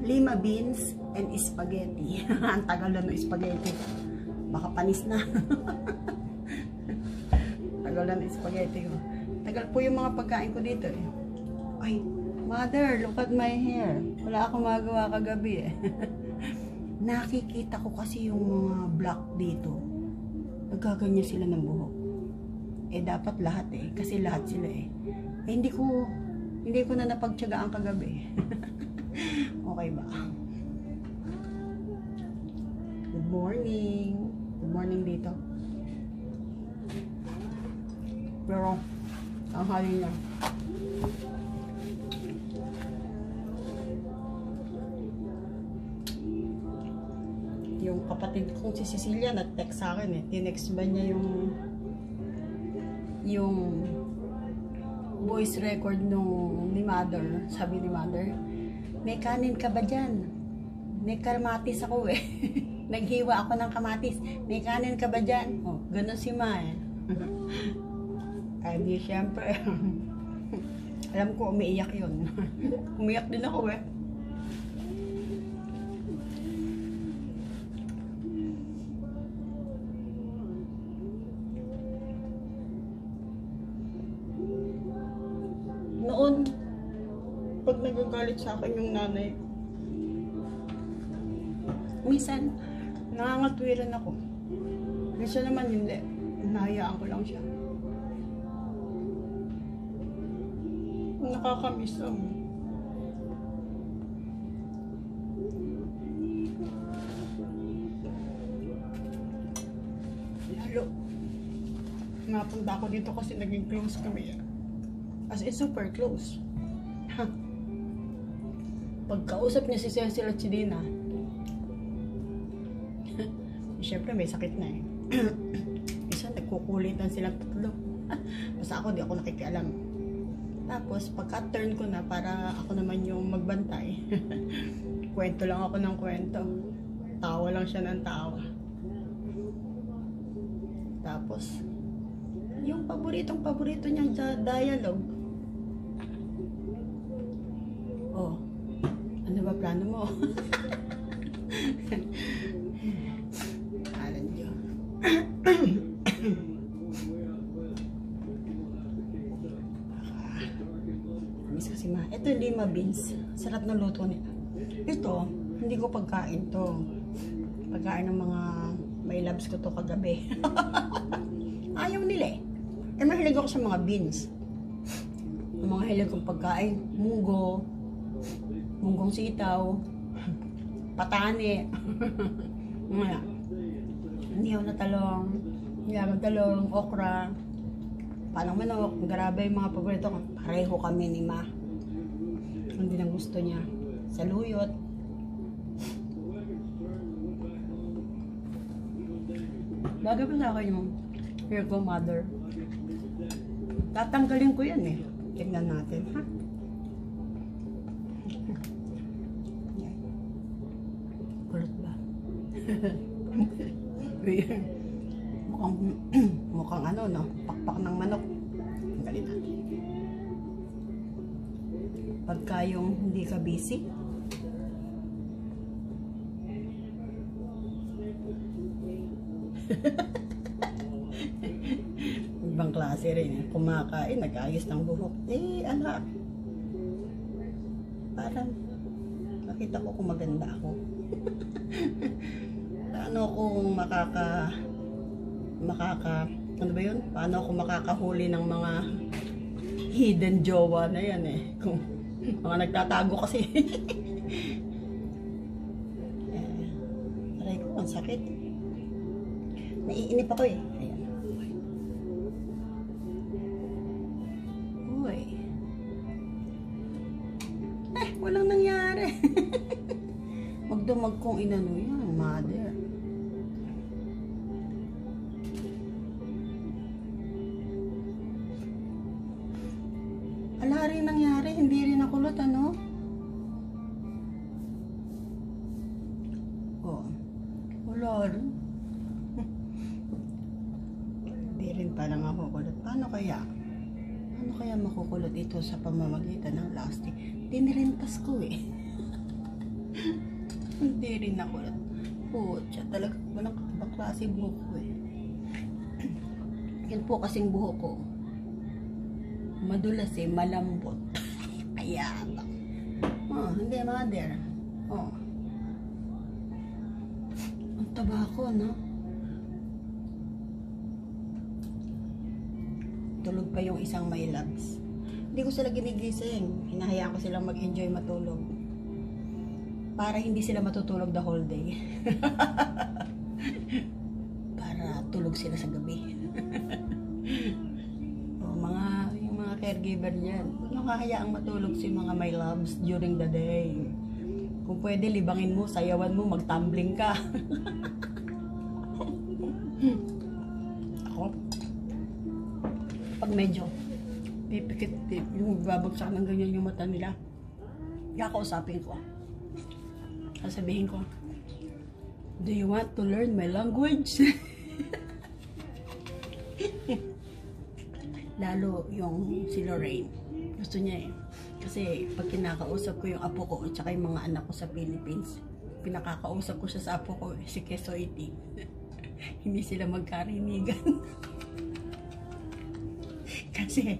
lima beans and spaghetti. Ang tagal na ng spaghetti. Baka panis na. Tagal na ng spaghetti ko. Tagal po yung mga pagkain ko dito eh. Ay, mother, look at my hair. Wala akong magawa kagabi eh. Nakikita ko kasi yung mga black dito. Nagkaganya sila ng buhok. Eh dapat lahat eh. Kasi lahat sila eh. Eh hindi ko na napagtiyagaan kagabi. Okay ba? Good morning. Good morning dito. Pero, ang hali na. Yung kapatid kong si Cecilia nag-text sa akin eh. Tinext ba niya yung voice record nung ni mother. Sabi ni mother, may kanin ka ba dyan? May kamatis ako eh. Naghiwa ako ng kamatis. May kanin ka ba dyan? Oh, ganun si Ma eh. Ay di syempre. Alam ko umiiyak yun. Umiyak din ako eh. Noon, pag nagagalit sa akin yung nanay, minsan, nangangatwiran ako. Minsan naman hindi. Nahayaan ko lang siya. Nakakamiss ako. Lalo, napunta ako dito kasi naging close kami. As in, super close. Pagkausap niya si Cecil at si Dina, siyempre may sakit na eh. Isa nagkukulitan silang tatlo. Basta ako, di ako nakikialam. Tapos, pagka-turn ko na para ako naman yung magbantay, kwento lang ako ng kwento. Tawa lang siya ng tawa. Tapos, yung paborito niyang dialogue. Oh, ano ba plano mo? Alam niyo. Miss kasi ma. Ito yung lima beans. Sarap na luto nila. Ito, hindi ko pagkain to. Pagkain ng mga may loves ko to kagabi. Ayaw nila eh. Eh mahilig ako sa mga beans. Ang mga hilig kong pagkain, munggong sitaw, patani, mga nihaw na talong, talong, okra, panang manok, garabay, mga paborito ko. Pareho kami ni Ma. Hindi nang gusto niya. Saluyot. Bagay pa sa akin yung hair ko, mother. Tatanggalin ko yan eh. Tignan natin, ha? Kulot ba? mukhang ano, no? Pakpak ng manok. Ang galit, ha? Pagka yung hindi ka busy, ibang klase rin. Kumakain, nag-ayos ng buhok. Eh, anak. Parang nakita ko kung maganda ako. Paano kung ano ba yun? Paano ako makakahuli ng mga hidden jowa na yan eh. Kung mga nagtatago kasi. Aray ko, ang sakit. Naiinip ako eh. Ayan. Uy. Walang nangyari. Magdumag kong inano yan, mother. Wala rin nangyari, hindi rin nakulot, ano? Oh. Wala rin. Hindi rin parang ako kulot. Paano kaya? Paano kaya makukulot ito sa pamamagitan ng plastic? Tinirintas ko eh. Hindi rin ako. Putya, talaga walang ibang klase buhok ko eh. Yan po kasing buhok ko. Madulas eh, malambot. Kaya ba? Oh, hindi mother. Oh. Ang taba ko, no? Tulog pa yung isang my loves. Hindi ko sila ginigising. Hinahayaan ko silang mag-enjoy matulog. Para hindi sila matutulog the whole day. Para tulog sila sa gabi. O, yung mga caregiver dyan, huwag nyo hahayaang matulog si mga my loves during the day. Kung pwede, libangin mo, sayawan mo, magtumbling ka. Ako, pag medyo pipikit, yung babagsak ng ganyan yung mata nila, kakausapin ko. Sasabihin ko, do you want to learn my language? Lalo yung si Lorraine. Gusto niya eh. Kasi pag kinakausap ko yung apo ko at saka yung mga anak ko sa Philippines, pinakakausap ko siya sa apo ko, si Kesoiti. Hindi sila magkarinigan. kasi,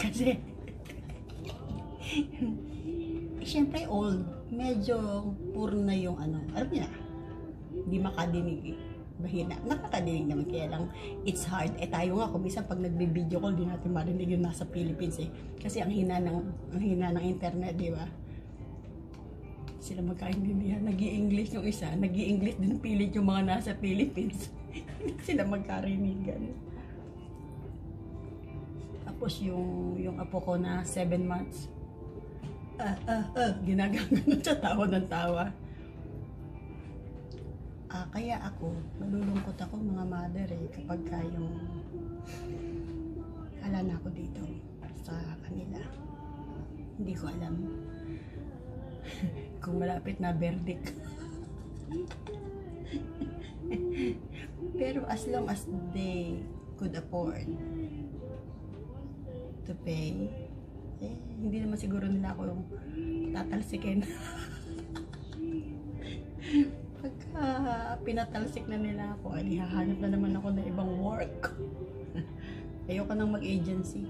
siyempre old. Medyo puro na yung ano, alam niya, hindi makadinig eh. Bahina. Nakakadinig naman, kaya lang it's hard. Eh tayo nga, kung minsan pag nagbe-video call, di natin marinig yung nasa Philippines eh. Kasi ang hina ng internet, di ba? Sila magkaintindihan. Nag-i-English yung isa, nag-i-English din pilit yung mga nasa Philippines. Hindi sila magkarinigan. Tapos yung apo ko na 7 months, ginagano sa tawa ng tawa. Kaya ako, malulungkot ako mga mother eh, kapag yung ala na ako dito sa kanila. Hindi ko alam kung malapit na verdict. Pero as long as they could afford to pay, eh, hindi naman siguro nila ako yung tatalsikin. Pagka pinatalsik na nila ako, ay hahanap na naman ako ng ibang work. Ayoko nang mag-agency.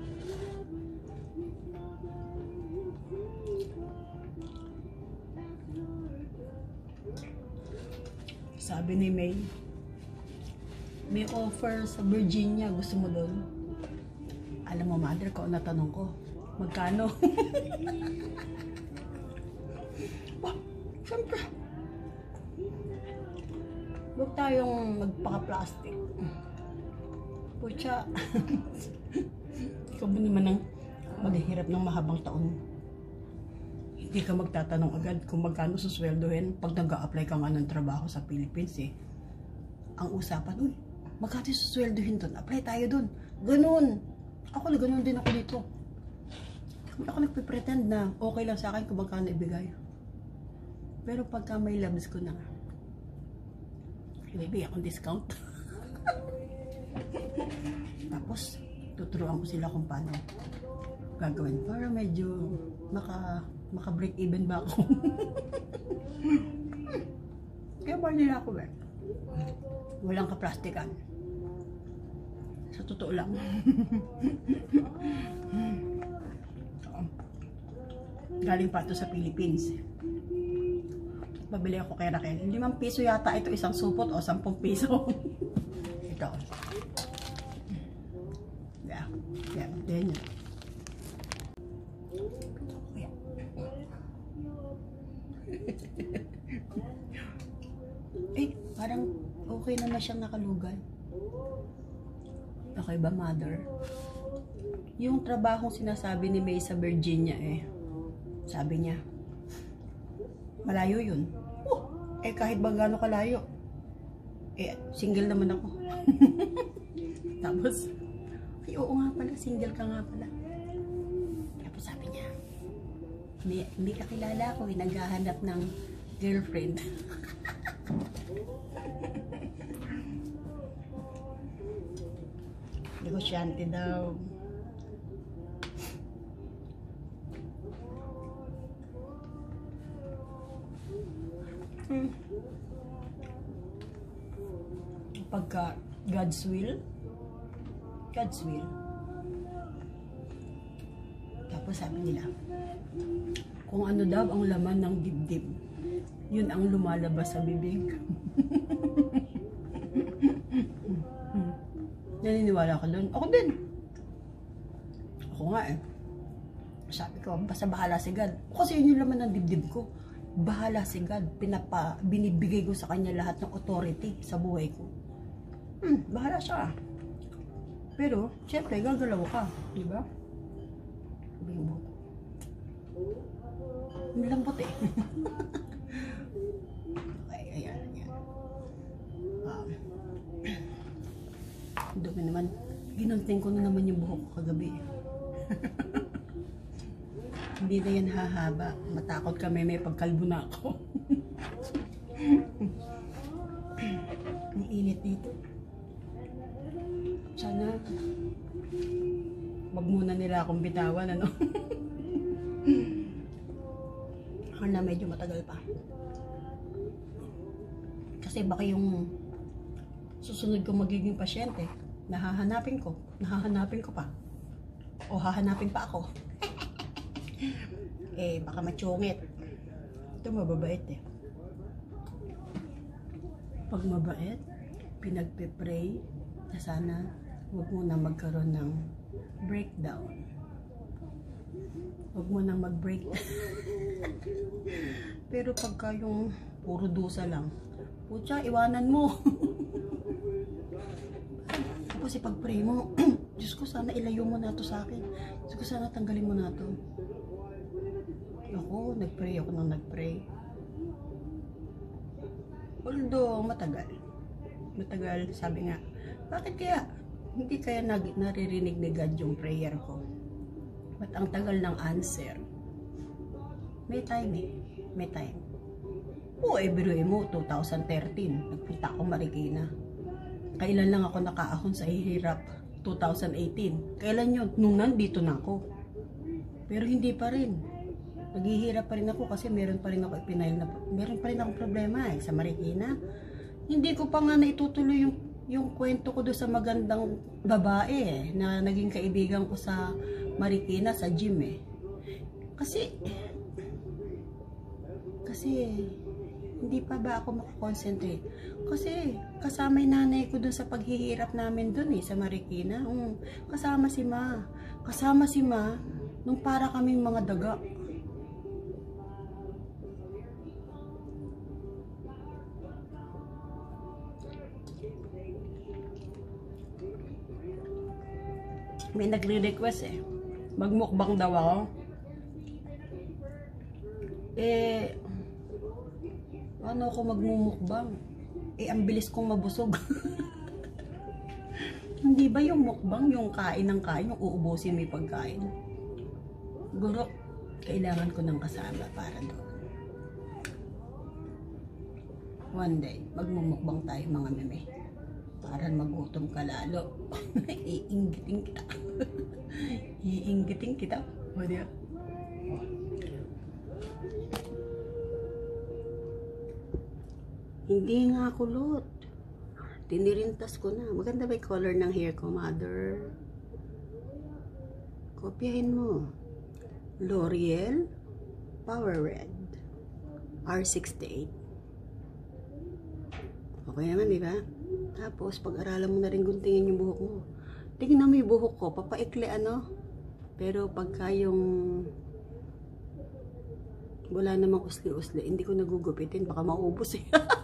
Sabi ni May, may offer sa Virginia, gusto mo doon? Alam mo, mother ko, natanong ko, magkano? Siyempre, huwag tayong magpaka-plastic. Pucha, ikaw ba naman ang maghihirap ng mahabang taon? Hindi ka magtatanong agad kung magkano susweldohin pag nag-a-apply ka nga ng trabaho sa Philippines eh. Ang usapan, uy, magkano susweldohin doon? Apply tayo doon. Ganun. Ako na ganun din ako dito. Ako nagpipretend na okay lang sa akin kung magkano ibigay. Pero pagka may labs ko na, ibibigay akong discount. Tapos, tuturuan ko sila kung paano gagawin para medyo maka-break even ba ako. Kaya ba nila ako ba? Walang kaplastikan. Sa totoo lang. Galing pa ito sa Philippines. Babili ako kay Raquel. 5 piso yata ito, isang supot o 10 piso. Ito. Yeah. Yeah. Then, yeah. Eh, parang okay naman siyang nakalugal. Okay ba, mother? Yung trabahong sinasabi ni May sa Virginia eh, sabi niya, malayo yun. Eh kahit ba gaano kalayo, eh single naman ako. Tapos, ay oo nga pala, single ka nga pala. Tapos sabi niya, hindi ka kilala ko, naghahanap ng girlfriend. Negosyante daw. Pagka God's will. Tapos sabi nila, kung ano daw ang laman ng dibdib, yun ang lumalabas sa bibig. Naniniwala ka doon? Ako din. Ako nga eh. Sabi ko, basta bahala si God. Kasi yun yung laman ng dibdib ko. Bahala si God. Binibigay ko sa kanya lahat ng authority sa buhay ko. Bahala siya. Pero, syempre, gagalaw ka. Diba? Sabi mo. Malambot eh. Okay, ayan. Dumi naman. Ginunting ko na naman yung buhok ko kagabi. Hindi na yan hahaba. Matakot kami, may pagkalbo na ako. Ang init dito. Sana wag muna nila akong bitawan, ano? Na medyo matagal pa. Kasi baka yung susunod ko magiging pasyente, nahahanapin ko pa. O hahanapin pa ako. Eh, baka matsungit. Ito mababait eh. Pag mabait, pinagpe-pray na sana huwag mo na magkaroon ng breakdown. Huwag mo nang mag-break. Pero pagka yung puro dusa lang, putya, iwanan mo. Tapos ipag-pray mo, Diyos ko, sana ilayo mo na to sa akin. Diyos ko, sana tanggalin mo na to. Ako, nag-pray ako nang nag-pray. Although, matagal, sabi nga, bakit kaya? Hindi kaya naririnig ni God yung prayer ko? Ba't ang tagal ng answer? May time eh. May time. Oo, biruin mo, 2013, nagpunta ako Marikina. Kailan lang ako nakaahon sa hirap? 2018. Kailan yun? Nung nandito na ako. Pero hindi pa rin. Naghihirap pa rin ako kasi meron pa rin ako akong problema eh, sa Marikina. Hindi ko pa nga naitutuloy yung kwento ko doon sa magandang babae eh, na naging kaibigan ko sa Marikina sa gym eh. Kasi hindi pa ba ako makakonsentrate? Kasi kasama yung nanay ko dun sa paghihirap namin dun eh, sa Marikina. Kasama si Ma nung para kaming mga daga. May nagre-request eh, magmukbang daw ako. Ano ako magmumukbang? Ang bilis kong mabusog. Hindi ba yung mukbang, yung kain ng kain, yung uubusin mo yung pagkain? Siguro, kailangan ko ng kasama para doon. One day, magmumukbang tayo mga meme. Para magutom ka lalo. Iinggitin kita. Iinggitin kita. O diba? Hindi nga kulot. Tinirintas ko na. Maganda ba yung color ng hair ko, mother? Kopyahin mo. L'Oreal Power Red R68. Okay naman, di ba? Tapos, pag-aralan mo na rin guntingin yung buhok mo. Tingnan mo yung buhok ko, papaikli ano. Pero pagka yung wala namang usli-usli, hindi ko nagugupitin, baka maubos eh.